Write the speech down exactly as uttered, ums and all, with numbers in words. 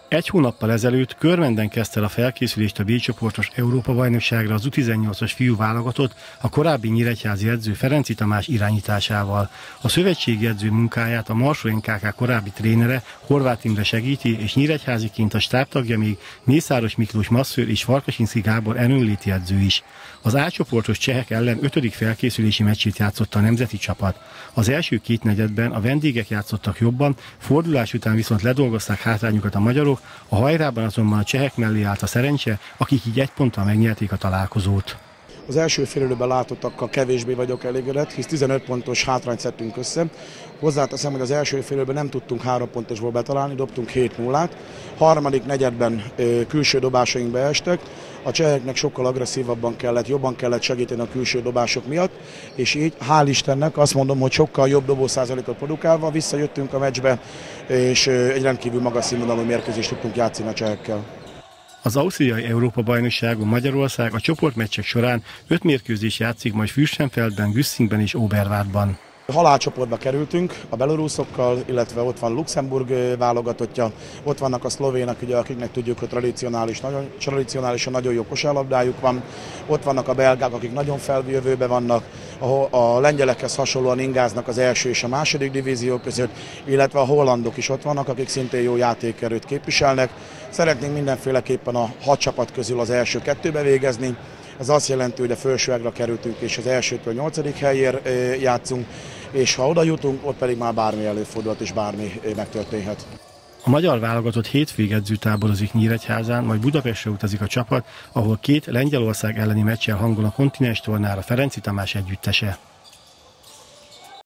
Egy hónappal ezelőtt Körmenden kezdte el a felkészülést a B-csoportos Európa-bajnokságra az U tizennyolcas fiú válogatott a korábbi nyíregyházi edző Ferenczy Tamás irányításával. A szövetségi edző munkáját a Marsó en ká ká korábbi trénere, Horváth Imre segíti, és nyíregyháziként a stábtagja még Mészáros Miklós masször és Farkasinszky Gábor erőnléti edző is. Az A-csoportos csehek ellen ötödik felkészülési meccsét játszotta a nemzeti csapat. Az első két negyedben a vendégek játszottak jobban, fordulás után viszont ledolgozták hátrányukat a magyarok, a hajrában azonban a csehek mellé állt a szerencse, akik így egy ponttal megnyerték a találkozót. Az első félidőben látottakkal kevésbé vagyok elégedett, hisz tizenöt pontos hátrányt szedtünk össze. Hozzáteszem, hogy az első félidőben nem tudtunk három pontosból betalálni, dobtunk hét nullát. Harmadik negyedben ö, külső dobásaink beestek. A cseheknek sokkal agresszívabban kellett, jobban kellett segíteni a külső dobások miatt, és így hál' Istennek azt mondom, hogy sokkal jobb dobószázalékot produkálva visszajöttünk a meccsbe, és ö, egy rendkívül magas színvonalú mérkőzést tudtunk játszani a csehekkel. Az ausztriai Európa-bajnokságon Magyarország a csoportmeccsek során öt mérkőzés játszik, majd Fürstenfeldben, Güsszingben és Oberwaldban. Halálcsoportba kerültünk a beloruszokkal, illetve ott van Luxemburg válogatottja, ott vannak a szlovének, ugye, akiknek tudjuk, hogy tradicionális, nagyon, tradicionálisan nagyon jó kosárlabdájuk van, ott vannak a belgák, akik nagyon feljövőben vannak, a, a lengyelekhez hasonlóan ingáznak az első és a második divízió között, illetve a hollandok is ott vannak, akik szintén jó játékerőt képviselnek. Szeretnénk mindenféleképpen a hat csapat közül az első kettőbe végezni. Ez azt jelenti, hogy a felső ágra kerültünk, és az elsőtől nyolcadik helyért játszunk, és ha oda jutunk, ott pedig már bármi előfordulhat, és bármi megtörténhet. A magyar válogatott hétvég edzőtáborozik Nyíregyházán, majd Budapestre utazik a csapat, ahol két Lengyelország elleni meccsel hangol a kontinens tornára Ferenczy Tamás együttese.